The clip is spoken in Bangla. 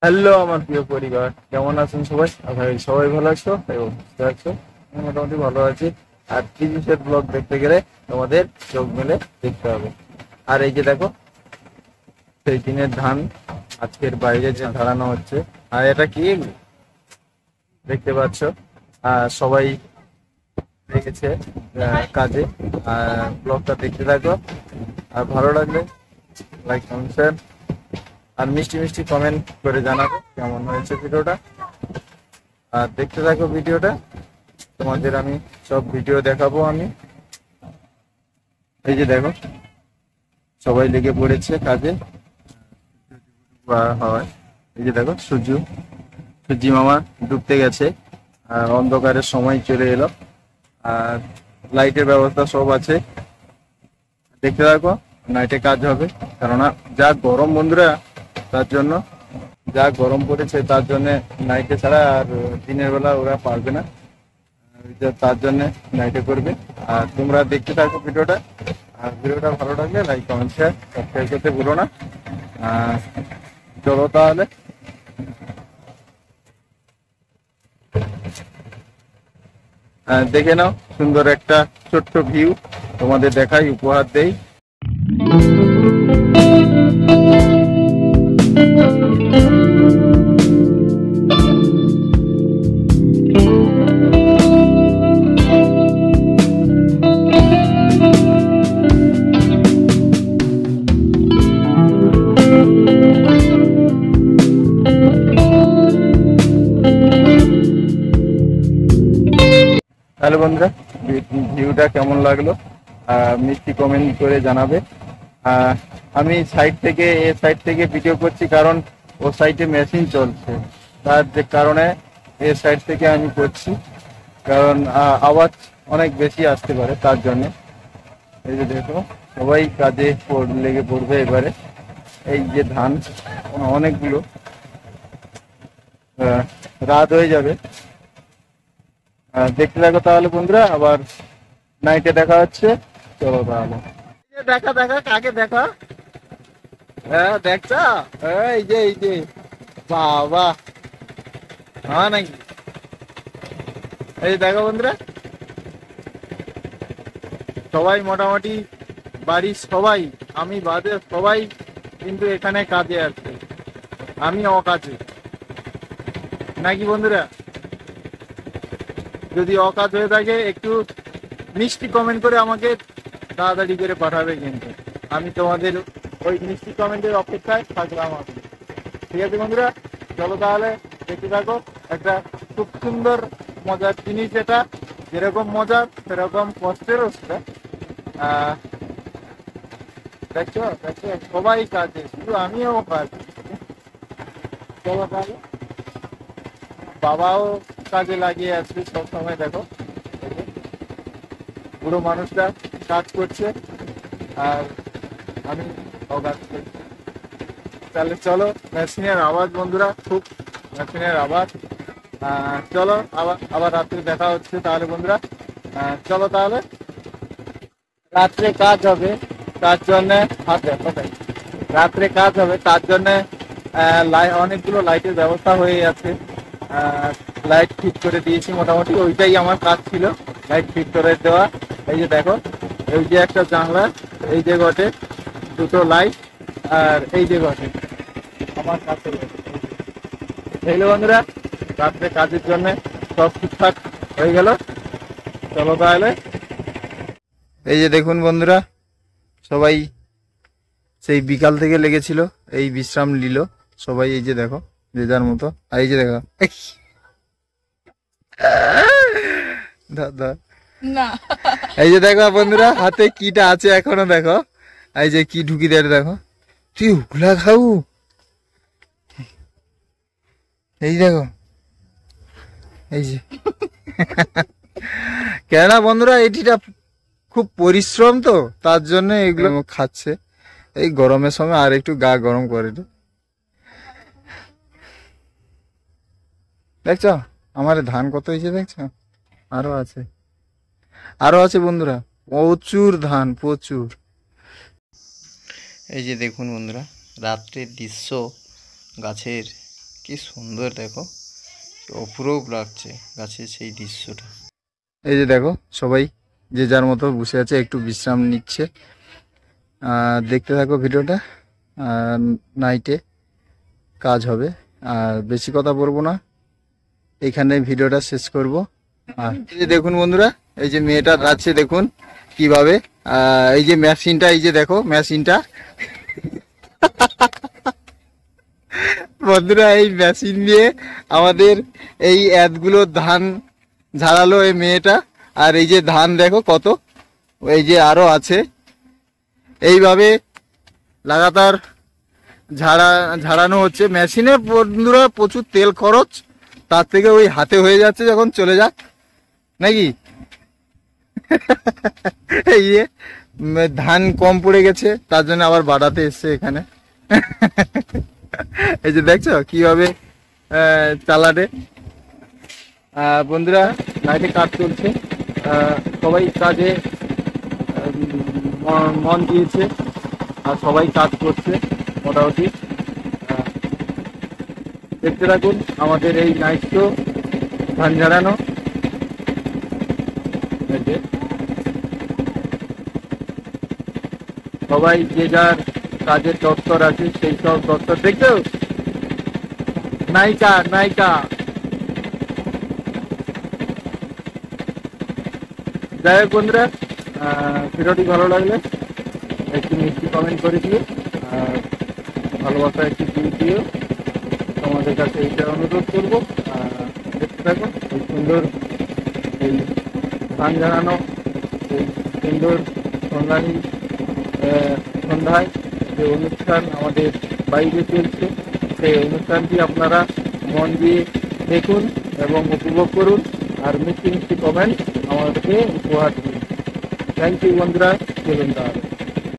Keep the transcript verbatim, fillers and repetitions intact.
হ্যালো আমার প্রিয় পরিবার, কেমন আছেন সবাই? আশা করি সবাই ভালো আছো এবং সুস্থ আছো। আমি মোটামুটি ভালো আছি। আর তিরিশের ব্লগ দেখতে গেলে তোমাদের চোখ মেলে দেখতে হবে। আর এই যে দেখো, সেই দিনের ধান আজকের বাইরে যে ঝাড়ানো হচ্ছে। আর এটা কি দেখতে পাচ্ছ, আর সবাই লেগেছে আহ, কাজে। আর ব্লগটা দেখতে থাকো, আর ভালো লাগলে লাইক কমেন্ট শেয়ার আর মিষ্টি মিষ্টি কমেন্ট করে জানাবো কেমন হয়েছে ভিডিওটা। আর দেখতে থাকো ভিডিওটা, তোমাদের আমি সব ভিডিও দেখাবো আমি। এই যে দেখো, সবাই লেগে পড়েছে কাজে। হয় এই যে দেখো, সূর্য সূর্যি মামা ডুবতে গেছে। আর অন্ধকারের সময় চলে এলো, আর লাইটের ব্যবস্থা সব আছে। দেখতে থাকো, নাইটে কাজ হবে। কেননা যা গরম বন্ধুরা, তার জন্য যা গরম পড়েছে তার জন্য নাইটে ছাড়া আর দিনের বেলা ওরা পারবে না। তার জন্য নাইটে করবে। আর তোমরা দেখতে থাকো ভিডিওটা। আর ভিডিওটা ভালো লাগলে লাইক কমেন্ট শেয়ার সাবস্ক্রাইব করতে ভুলো না। আর চলো তাহলে দেখে নাও, সুন্দর একটা ছোট্ট ভিউ তোমাদের দেখাই, উপহার দেই। হ্যালো বন্ধুরা, ভিউটা কেমন লাগলো মিষ্টি কমেন্ট করে জানাবে। আমি সাইড থেকে এ সাইড থেকে ভিডিও করছি, কারণ ও সাইডে মেশিন চলছে, তার যে কারণে এ সাইড থেকে আমি করছি। কারণ আওয়াজ অনেক বেশি আসতে পারে, তার জন্যে। এই যে দেখো, সবাই কাজে লেগে পড়বে এবারে। এই যে ধান অনেকগুলো, রাত হয়ে যাবে। দেখতে থাকো তাহলে বন্ধুরা, আবার নাইটে দেখা হচ্ছে। চলো তাহলে দেখা দেখা কাকে দেখা। হ্যাঁ দেখছ, এই যে এই যে বাবা, হ্যাঁ নাকি? এই দেখো বন্ধুরা, সবাই মোটামুটি বাড়ির সবাই, আমি বাদে সবাই কিন্তু এখানে কাজে আছে, আমি অকাজে নাকি বন্ধুরা? যদি অকাজ হয়ে থাকে একটু মিষ্টি কমেন্ট করে আমাকে তাড়াতাড়ি করে পাঠাবে, কিন্তু আমি তোমাদের ওই মিষ্টি কমেন্টের অপেক্ষায় থাকলাম আমি। ঠিক আছে বন্ধুরা, চলো তাহলে দেখতে থাকো। একটা খুব সুন্দর মজার জিনিস, এটা যেরকম মজার সেরকম কষ্টেরও সেটা। দেখছো দেখছো, সবাই কাজে, শুধু আমিও কাজ। চলো তাহলে, বাবাও কাজে লাগিয়ে আসবে সব সময়। দেখো, বুড়ো মানুষটা কাজ করছে আর আমি অকাজ করছি। তাহলে চলো, মেশিনের আওয়াজ বন্ধুরা, খুব মেশিনের আওয়াজ। চলো আবার আবার রাত্রে দেখা হচ্ছে তাহলে বন্ধুরা। চলো তাহলে, রাত্রে কাজ হবে তার জন্যে, রাত্রে কাজ হবে তার জন্যে অনেকগুলো লাইটের ব্যবস্থা হয়ে আছে। লাইট ফিট করে দিয়েছি মোটামুটি, ওইটাই আমার কাজ ছিল, লাইট ফিট করে দেওয়া। এই যে দেখো, এই যে একটা জানলা, এই যে ঘটে দুটো লাইট, আর এই যে ঘটে আমার কাছে। এইগুলো বন্ধুরা, রাত্রে কাজের জন্য সব ঠিকঠাক হয়ে গেল। চলো তাহলে, এই যে দেখুন বন্ধুরা, সবাই সেই বিকাল থেকে লেগেছিল, এই বিশ্রাম নিল সবাই। এই যে দেখো, যে যার মতো। আর এই যে দেখো দাদা, এই যে দেখো বন্ধুরা, হাতে কিটা আছে এখনো, দেখো এই যে কি ঢুকি দেয়, দেখো। তুই উগলা খাবো, এই দেখো, এই যে কেন বন্ধুরা, এটিটা খুব পরিশ্রম তো, তার জন্য এগুলো খাচ্ছে এই গরমের সময়, আর একটু গা গরম করে। দেখছো আমার ধান কত হয়েছে, দেখছো? আরো আছে, আরো আছে বন্ধুরা, প্রচুর ধান, প্রচুর। এই যে দেখুন বন্ধুরা, রাত্রের দৃশ্য, গাছের কি সুন্দর দেখো, অপূরূপ লাগছে গাছের সেই দৃশ্যটা। এই যে দেখো সবাই যে যার মতো বসে আছে, একটু বিশ্রাম নিচ্ছে। আর দেখতে থাকো ভিডিওটা। আর নাইটে কাজ হবে, আর বেশি কথা বলবো না, এখানে ভিডিওটা শেষ করব। আর এই যে দেখুন বন্ধুরা, এই যে মেয়েটা আছে দেখুন কিভাবে, আহ, এই যে মেশিনটা, এই যে দেখো মেশিনটা বন্ধুরা, এই মেশিন দিয়ে আমাদের এই এতগুলো ধান ঝাড়ালো এই মেয়েটা। আর এই যে ধান দেখো কত, এই যে আরো আছে, এইভাবে লাগাতার ঝাড়া ঝাড়ানো হচ্ছে। মেশিনে বন্ধুরা প্রচুর তেল খরচ, তার থেকে ওই হাতে হয়ে যাচ্ছে যখন চলে যাক নাকি। এই যে উম, ধান কম পড়ে গেছে, তার জন্য আবার বাড়াতে এসছে এখানে। এই যে দেখছো কিভাবে আহ, চালাতে। আহ, বন্ধুরা নাইটে কাজ চলছে, আহ, সবাই কাজে আহ, মন- মন দিয়েছে, আর সবাই কাজ করছে মোটামুটি। আহ, দেখতে থাকুন আমাদের এই নাইট শো, ধান ঝাড়ানো। এই যে সবাই যে যার কাজের দপ্তর আছে, সেই সব দপ্তর দেখছো, নায়িকা নায়িকা। যাই হোক বন্ধুরা, আহ, ভিডিওটি ভালো লাগলে একটু মিষ্টি কমেন্ট করে দিও, আর ভালোবাসা একটু দিয়ে দিও, তোমাদের কাছে এইটা অনুরোধ করবো। আহ, দেখতে থাকো এই সুন্দর এই গান জানানো, এই সুন্দর সন্ধ্যানী আহ, সন্ধ্যায় যে অনুষ্ঠান আমাদের বাইরে চলছে, সেই অনুষ্ঠানটি আপনারা মন দিয়ে দেখুন এবং উপভোগ করুন, আর মিষ্টি মিষ্টি কমেন্ট আমাদেরকে উপহার দিন। থ্যাংক ইউ বন্ধুরা, চলুন তাহলে।